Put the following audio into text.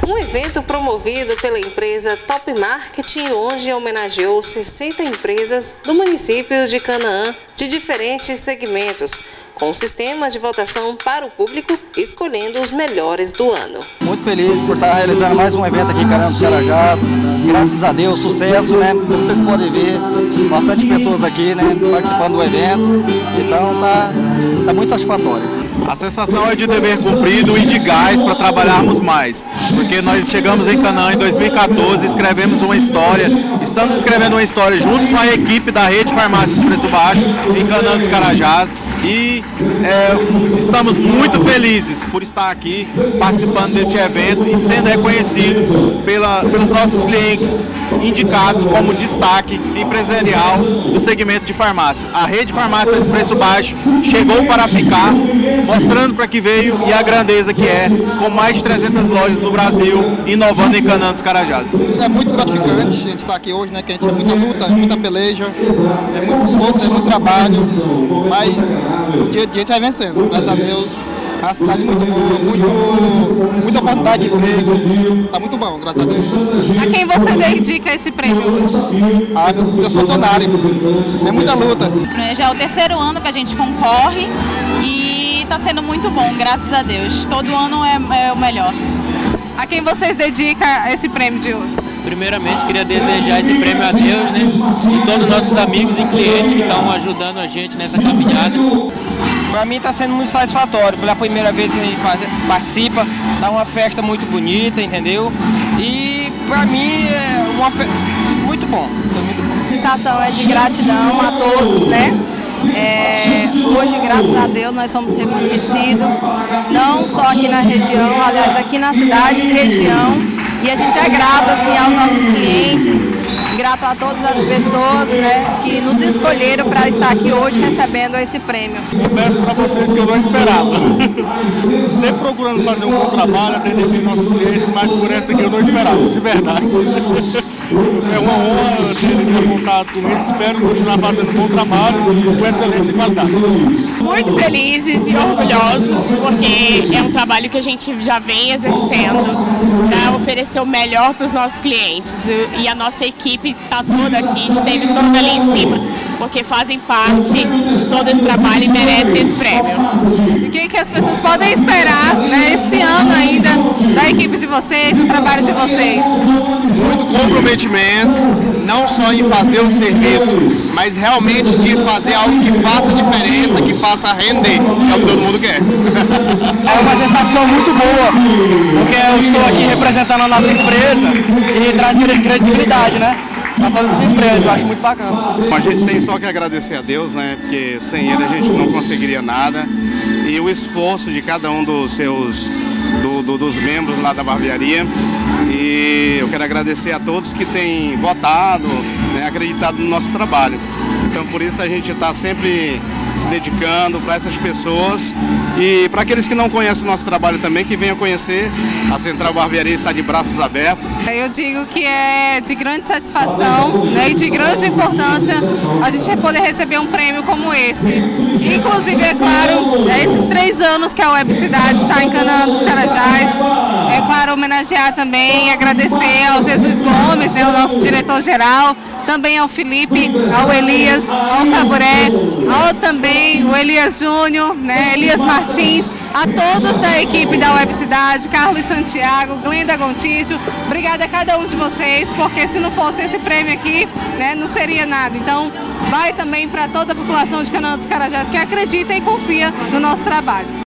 Um evento promovido pela empresa Top Marketing, onde homenageou 60 empresas do município de Canaã de diferentes segmentos, com um sistema de votação para o público, escolhendo os melhores do ano. Muito feliz por estar realizando mais um evento aqui em Canaã dos Carajás. Graças a Deus, sucesso, né? Como vocês podem ver, bastante pessoas aqui, né, participando do evento. Então tá muito satisfatório. A sensação é de dever cumprido e de gás para trabalharmos mais, porque nós chegamos em Canaã em 2014, escrevemos uma história, estamos escrevendo uma história junto com a equipe da Rede Farmácias Preço Baixo em Canaã dos Carajás e estamos muito felizes por estar aqui participando deste evento e sendo reconhecido pelos nossos clientes indicados como destaque empresarial do segmento de farmácias. A Rede Farmácia de Preço Baixo chegou para ficar, mostrando para que veio e a grandeza que é, com mais de 300 lojas no Brasil, inovando em Canaã dos Carajás. É muito gratificante a gente estar aqui hoje, né? Que a gente é muita luta, muita peleja, é muito esforço, é muito trabalho, mas dia a dia a gente vai vencendo, graças a Deus. A cidade é muito boa, muita oportunidade de emprego, está muito bom, graças a Deus. A quem você dedica esse prêmio hoje? Meus funcionários, é muita luta. Já é o terceiro ano que a gente concorre e está sendo muito bom, graças a Deus. Todo ano é o melhor. A quem vocês dedicam esse prêmio de hoje? Primeiramente, queria desejar esse prêmio a Deus, né? E todos os nossos amigos e clientes que estão ajudando a gente nessa caminhada. Para mim está sendo muito satisfatório, pela primeira vez que a gente participa, dá uma festa muito bonita, entendeu? E para mim é uma festa muito bom, muito bom. A sensação é de gratidão a todos, né? Hoje, graças a Deus, nós somos reconhecidos, não só aqui na região, aliás, aqui na cidade e região, e a gente é grato assim, aos nossos clientes, grato a todas as pessoas, né, que nos escolheram para estar aqui hoje recebendo esse prêmio. Confesso para vocês que eu não esperava. Sempre procurando fazer um bom trabalho, atender bem nossos clientes, mas por essa aqui eu não esperava, de verdade. É uma honra ter contato com eles, espero continuar fazendo um bom trabalho com excelência e qualidade. Muito felizes e orgulhosos, porque é um trabalho que a gente já vem exercendo para oferecer o melhor para os nossos clientes. E a nossa equipe está toda aqui, esteve toda ali em cima, porque fazem parte de todo esse trabalho e merecem esse prêmio. E o que as pessoas podem esperar, né, esse ano ainda da equipe de vocês, do trabalho de vocês? Muito comprometimento, não só em fazer o serviço, mas realmente de fazer algo que faça diferença, que faça render, que é o que todo mundo quer. É uma sensação muito boa, porque eu estou aqui representando a nossa empresa e traz credibilidade, né? Para todas as empresas, eu acho muito bacana. A gente tem só que agradecer a Deus, né? Porque sem ele a gente não conseguiria nada. E o esforço de cada um dos membros lá da barbearia. E eu quero agradecer a todos que têm votado, né, acreditado no nosso trabalho. Então por isso a gente está sempre se dedicando para essas pessoas e para aqueles que não conhecem o nosso trabalho também, que venham conhecer. A Central Barbearia está de braços abertos. Eu digo que é de grande satisfação, né, e de grande importância a gente poder receber um prêmio como esse. E, inclusive, é claro, esses 3 anos que a Web Cidade está em Canaã dos Carajás, é claro, homenagear também e agradecer ao Jesus Gomes, né, o nosso diretor-geral, também ao Felipe, ao Elias, ao Caburé, ao também o Elias Júnior, né, Elias Martins, a todos da equipe da Web Cidade, Carlos Santiago, Glenda Gontijo, obrigada a cada um de vocês, porque se não fosse esse prêmio aqui, né, não seria nada. Então, vai também para toda a população de Canaã dos Carajás que acredita e confia no nosso trabalho.